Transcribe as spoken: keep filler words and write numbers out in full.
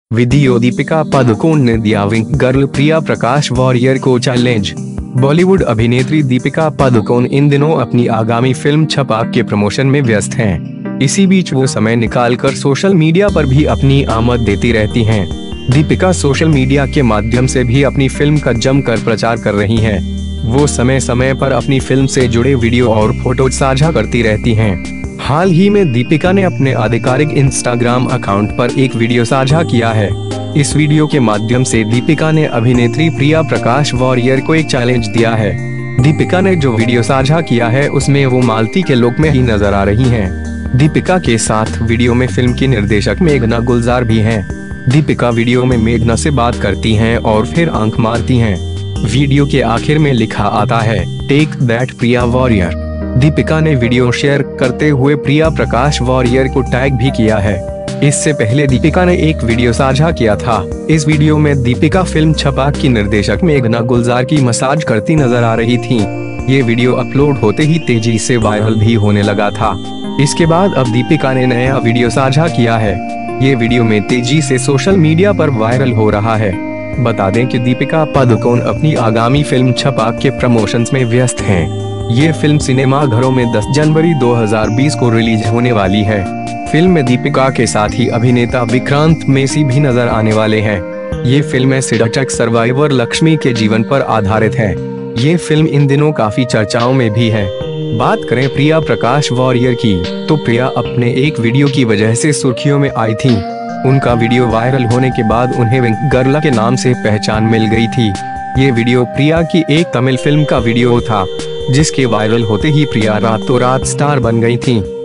Video. Deepika Padukone ने दिया wink girl Priya Prakash Varrier को चैलेंज। बॉलीवुड अभिनेत्री दीपिका पादुकोण इन दिनों अपनी आगामी फिल्म छपाक के प्रमोशन में व्यस्त हैं। इसी बीच वो समय निकालकर सोशल मीडिया पर भी अपनी आमद देती रहती हैं। दीपिका सोशल मीडिया के माध्यम से भी अपनी फिल्म का जमकर प्रचार कर रही हैं। वो समय समय पर अपनी फिल्म से जुड़े वीडियो और फोटो साझा करती रहती हैं। हाल ही में दीपिका ने अपने आधिकारिक इंस्टाग्राम अकाउंट पर एक वीडियो साझा किया है। इस वीडियो के माध्यम से दीपिका ने अभिनेत्री प्रिया प्रकाश वॉरियर को एक चैलेंज दिया है। दीपिका ने जो वीडियो साझा किया है उसमें वो मालती के लुक में ही नजर आ रही हैं। दीपिका के साथ वीडियो में फिल्म की निर्देशक मेघना गुलजार भी हैं। दीपिका वीडियो में मेघना से बात करती हैं और फिर आंख मारती हैं। वीडियो के आखिर में लिखा आता है, टेक दैट प्रिया वॉरियर। दीपिका ने वीडियो शेयर करते हुए प्रिया प्रकाश वॉरियर को टैग भी किया है। इससे पहले दीपिका ने एक वीडियो साझा किया था। इस वीडियो में दीपिका फिल्म छपाक की निर्देशक मेघना गुलजार की मसाज करती नजर आ रही थीं। ये वीडियो अपलोड होते ही तेजी से वायरल भी होने लगा था। इसके बाद अब दीपिका ने नया वीडियो साझा किया है। ये वीडियो में तेजी से सोशल मीडिया पर वायरल हो रहा है। बता दें कि दीपिका पादुकोण अपनी आगामी फिल्म छपाक के प्रमोशंस में व्यस्त हैं। ये फिल्म सिनेमा घरों में दस जनवरी दो हज़ार बीस को रिलीज होने वाली है। फिल्म में दीपिका के साथ ही अभिनेता विक्रांत मेसी भी नजर आने वाले हैं। ये फिल्म एसिड सर्वाइवर लक्ष्मी के जीवन पर आधारित है। ये फिल्म इन दिनों काफी चर्चाओं में भी है। बात करें प्रिया प्रकाश वॉरियर की, तो प्रिया अपने एक वीडियो की वजह से सुर्खियों में आई थी। उनका वीडियो वायरल होने के बाद उन्हें विंग गर्ल के नाम से पहचान मिल गई थी। ये वीडियो प्रिया की एक तमिल फिल्म का वीडियो था, जिसके वायरल होते ही प्रिया रातों रात स्टार बन गई थी।